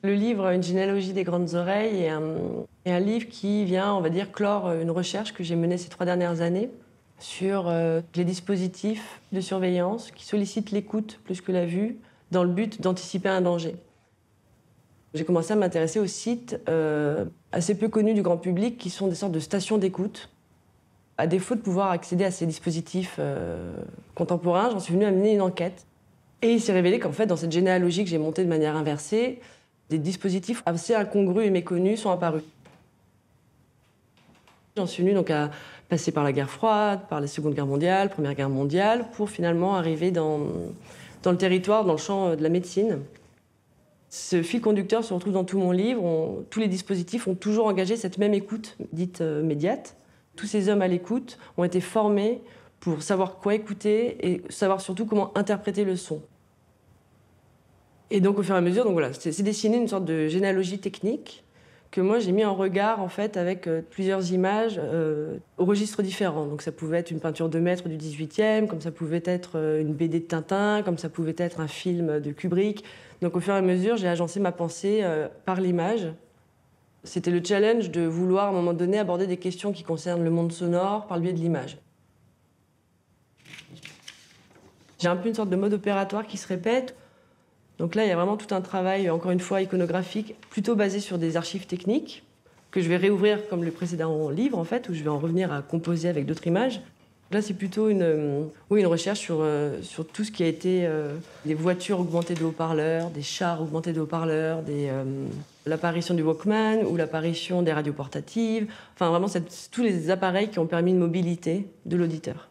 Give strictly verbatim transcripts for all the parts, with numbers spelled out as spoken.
Le livre Une généalogie des grandes oreilles est un, est un livre qui vient, on va dire, clore une recherche que j'ai menée ces trois dernières années sur euh, les dispositifs de surveillance qui sollicitent l'écoute plus que la vue dans le but d'anticiper un danger. J'ai commencé à m'intéresser aux sites euh, assez peu connus du grand public qui sont des sortes de stations d'écoute. À défaut de pouvoir accéder à ces dispositifs euh, contemporains, j'en suis venue à mener une enquête. Et il s'est révélé qu'en fait, dans cette généalogie que j'ai montée de manière inversée, des dispositifs assez incongrus et méconnus sont apparus. J'en suis venue donc à passer par la guerre froide, par la Seconde Guerre mondiale, Première Guerre mondiale, pour finalement arriver dans, dans le territoire, dans le champ de la médecine. Ce fil conducteur se retrouve dans tout mon livre. On, tous les dispositifs ont toujours engagé cette même écoute dite euh, médiate. Tous ces hommes à l'écoute ont été formés pour savoir quoi écouter et savoir surtout comment interpréter le son. Et donc au fur et à mesure, donc voilà, c'est dessiné une sorte de généalogie technique que moi j'ai mis en regard en fait avec euh, plusieurs images euh, au registre différents. Donc ça pouvait être une peinture de maître du dix-huitième, comme ça pouvait être euh, une B D de Tintin, comme ça pouvait être un film de Kubrick. Donc au fur et à mesure, j'ai agencé ma pensée euh, par l'image. C'était le challenge de vouloir à un moment donné aborder des questions qui concernent le monde sonore par le biais de l'image. J'ai un peu une sorte de mode opératoire qui se répète. Donc là, il y a vraiment tout un travail, encore une fois, iconographique, plutôt basé sur des archives techniques, que je vais réouvrir comme le précédent livre, en fait, où je vais en revenir à composer avec d'autres images. Là, c'est plutôt une, euh, oui, une recherche sur, euh, sur tout ce qui a été euh, des voitures augmentées de haut-parleurs, des chars augmentés de haut-parleurs, euh, l'apparition du Walkman ou l'apparition des radios portatives. Enfin, vraiment, cette, tous les appareils qui ont permis une mobilité de l'auditeur.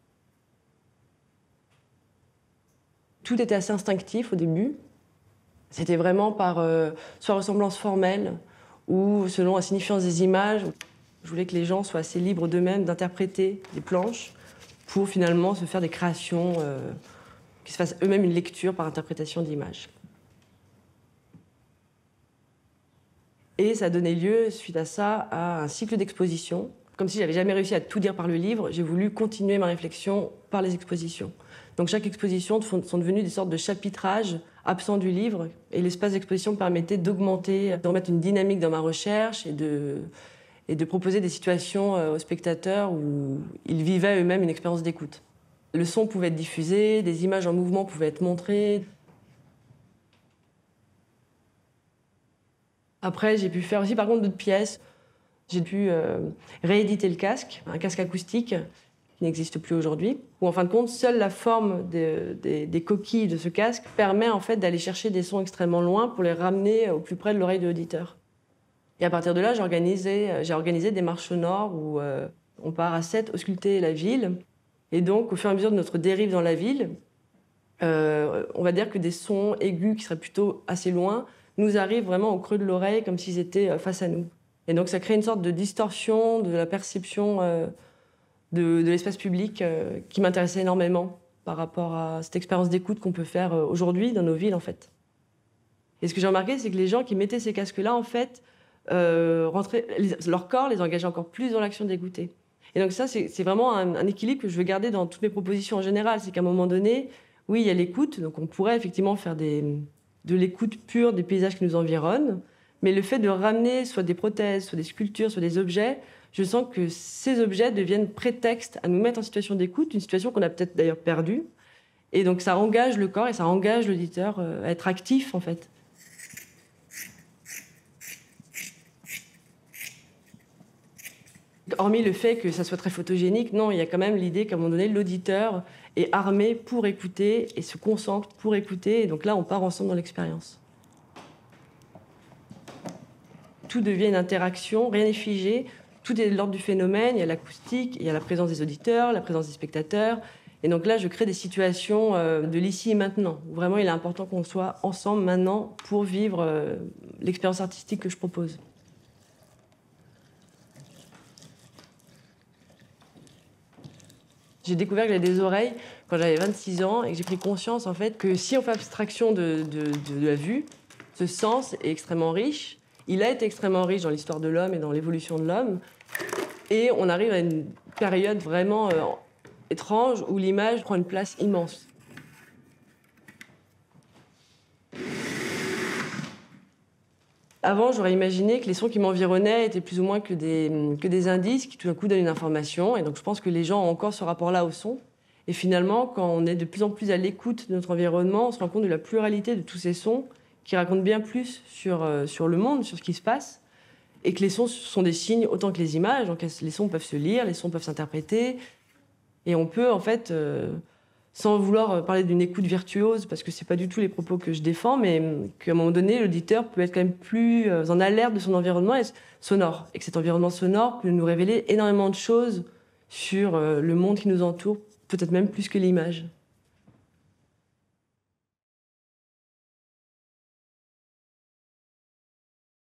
Tout était assez instinctif au début. C'était vraiment par euh, soit ressemblance formelle ou selon la signifiance des images. Je voulais que les gens soient assez libres d'eux-mêmes d'interpréter les planches pour finalement se faire des créations, euh, qu'ils se fassent eux-mêmes une lecture par interprétation d'images. Et ça a donné lieu, suite à ça, à un cycle d'exposition. Comme si j'avais jamais réussi à tout dire par le livre, j'ai voulu continuer ma réflexion par les expositions. Donc chaque exposition sont devenues des sortes de chapitrages absents du livre. Et l'espace d'exposition me permettait d'augmenter, de remettre une dynamique dans ma recherche et de, et de proposer des situations aux spectateurs où ils vivaient eux-mêmes une expérience d'écoute. Le son pouvait être diffusé, des images en mouvement pouvaient être montrées. Après, j'ai pu faire aussi par contre d'autres pièces. J'ai pu euh, rééditer le casque, un casque acoustique qui n'existe plus aujourd'hui, où en fin de compte, seule la forme des, des, des coquilles de ce casque permet en fait d'aller chercher des sons extrêmement loin pour les ramener au plus près de l'oreille de l'auditeur. Et à partir de là, j'ai organisé, j'ai organisé des marches sonores où euh, on part à sept ausculter la ville. Et donc, au fur et à mesure de notre dérive dans la ville, euh, on va dire que des sons aigus qui seraient plutôt assez loin nous arrivent vraiment au creux de l'oreille comme s'ils étaient face à nous. Et donc ça crée une sorte de distorsion de la perception euh, de, de l'espace public euh, qui m'intéressait énormément par rapport à cette expérience d'écoute qu'on peut faire euh, aujourd'hui dans nos villes, en fait. Et ce que j'ai remarqué, c'est que les gens qui mettaient ces casques-là, en fait, euh, rentraient, les, leur corps les engageait encore plus dans l'action d'écouter. Et donc ça, c'est vraiment un, un équilibre que je veux garder dans toutes mes propositions en général. C'est qu'à un moment donné, oui, il y a l'écoute, donc on pourrait effectivement faire des, de l'écoute pure des paysages qui nous environnent, mais le fait de ramener soit des prothèses, soit des sculptures, soit des objets, je sens que ces objets deviennent prétexte à nous mettre en situation d'écoute, une situation qu'on a peut-être d'ailleurs perdue. Et donc ça engage le corps et ça engage l'auditeur à être actif, en fait. Hormis le fait que ça soit très photogénique, non, il y a quand même l'idée qu'à un moment donné, l'auditeur est armé pour écouter et se concentre pour écouter. Et donc là, on part ensemble dans l'expérience. Tout devient une interaction, rien n'est figé, tout est de l'ordre du phénomène, il y a l'acoustique, il y a la présence des auditeurs, la présence des spectateurs. Et donc là, je crée des situations de l'ici et maintenant, où vraiment il est important qu'on soit ensemble maintenant pour vivre l'expérience artistique que je propose. J'ai découvert que j'avais des oreilles quand j'avais vingt-six ans et que j'ai pris conscience en fait que si on fait abstraction de, de, de, de la vue, ce sens est extrêmement riche. Il a été extrêmement riche dans l'histoire de l'homme et dans l'évolution de l'homme. Et on arrive à une période vraiment euh, étrange où l'image prend une place immense. Avant, j'aurais imaginé que les sons qui m'environnaient étaient plus ou moins que des, que des indices qui tout d'un coup donnent une information. Et donc je pense que les gens ont encore ce rapport-là au son. Et finalement, quand on est de plus en plus à l'écoute de notre environnement, on se rend compte de la pluralité de tous ces sons qui racontent bien plus sur, euh, sur le monde, sur ce qui se passe. Et que les sons sont des signes autant que les images. Donc les sons peuvent se lire, les sons peuvent s'interpréter. Et on peut, en fait, euh, sans vouloir parler d'une écoute virtuose, parce que c'est pas du tout les propos que je défends, mais qu'à un moment donné, l'auditeur peut être quand même plus euh, en alerte de son environnement sonore. Et que cet environnement sonore peut nous révéler énormément de choses sur euh, le monde qui nous entoure, peut-être même plus que l'image.